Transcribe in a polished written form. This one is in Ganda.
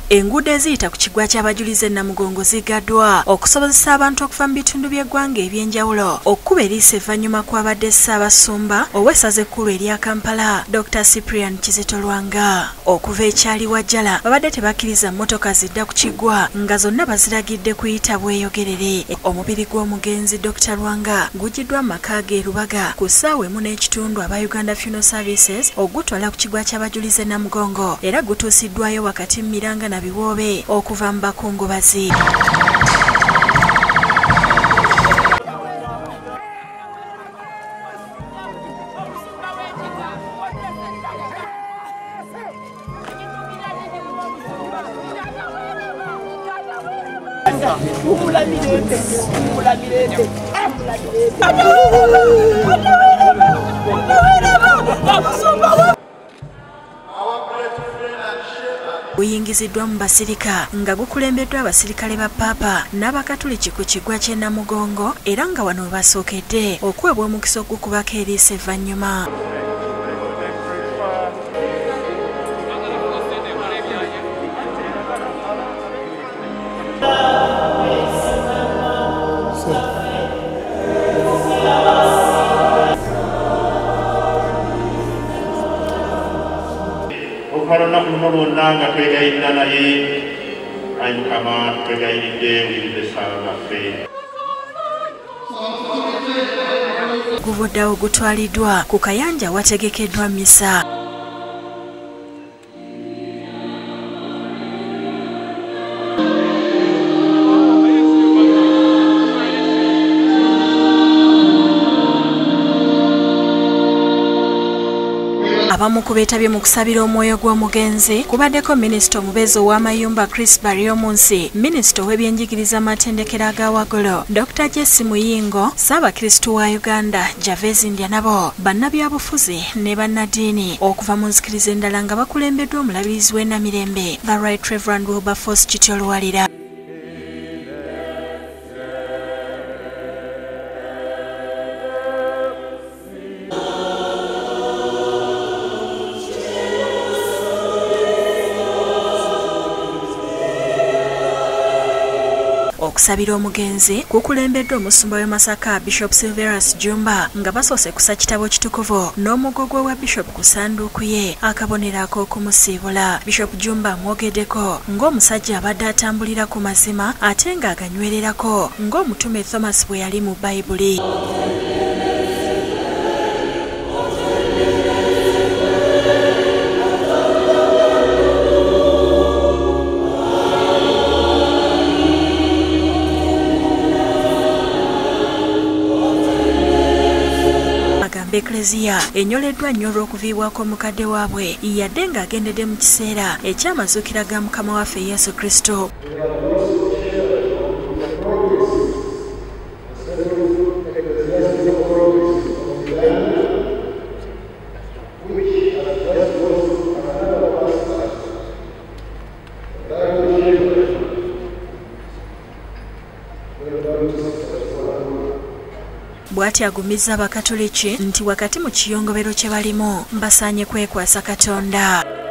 Enguudo eziyita ku kigwa ky'abajulize Namugongo zigaddwa okusobozesa abantu okuva mu bitundu by'eggwanga eby'enjawulo okkuba eriiso evvannyuma kw'abadde Ssaabasumba ow'essaza ekkulu erya Kampala Dr. Cyprian Kizito Lwanga. Okuva ekyali Wajjala babadde tebakkiriza mmotoka zidda ku kigwa nga zonna baziragidde kuyita bweyogerere. Omubiri gw'omugenzi Dr. Lwanga gujjiddwa mu maka ge Lubaga ku ssaawa emu n'ekitundu aba Uganda Funeral Services ogutwala ku kigwa ky'abajulize Namugongo era gutuusiddwayo wakati mu Miranga na Biwoobe okuva mu bakungubazi. Guyingiziddwa mu basirika nga gukulembeddwa abasirikale ba Ppaapa n'Abakatuliki ku kigwa ky'e Namugongo era nga wano basookedde okuweebwa omukisa ogukubako eriiso evvannyuma. Okulona kuno lwonna nga twegayirira naye ayi Mukama twegayiridde wuliriza essala laffe. Guvuddewo gutwaliddwa ku kayanja wategekeddwa mmisa. Abamu ku beetabye mu kusabira omwoyo gw'omugenzi kubaddeko Minisita omubeezi ow'amayumba Chris Baryomunsi, Minisita ow'ebyenjigiriza amatendekero aga waggulu Dr. Jesse Muyingo, Ssaabakristu wa Uganda Javez Ndya nabo bannabyabufuzi ne bannaddiini okuva mu nzikiriza endala nga bakulembeddwa omulabirizi w'e Namirembe the Right Reverend Wilberforce Kityo Luwalira. Okusabira omugenzi kukulembeddwa omusumba w'e Masaka Bishop Silverus Jumba nga basoose kusa kitabo kitukuvu n'omugogwe wa Bishop ku ssanduuku ye akabonero ak'okumusiibula. Bishop Jumba amwogeddeko ng'omusajja abadde atambulira ku mazima ate ng'aganywererako ng'omutume Thomas bwe yali mu Bayibuli. Eklezia enyoleddwa nnyo olw'okuviibwako omukadde waabwe yadde ng'agendedde mu kiseera eky'amazuukira ga Mukama waffe Yesu Kristo. Bw'ati agumizza Abakatoliki nti wakati mu kiyongobero kye balimu basaanye kwekwasa Katonda.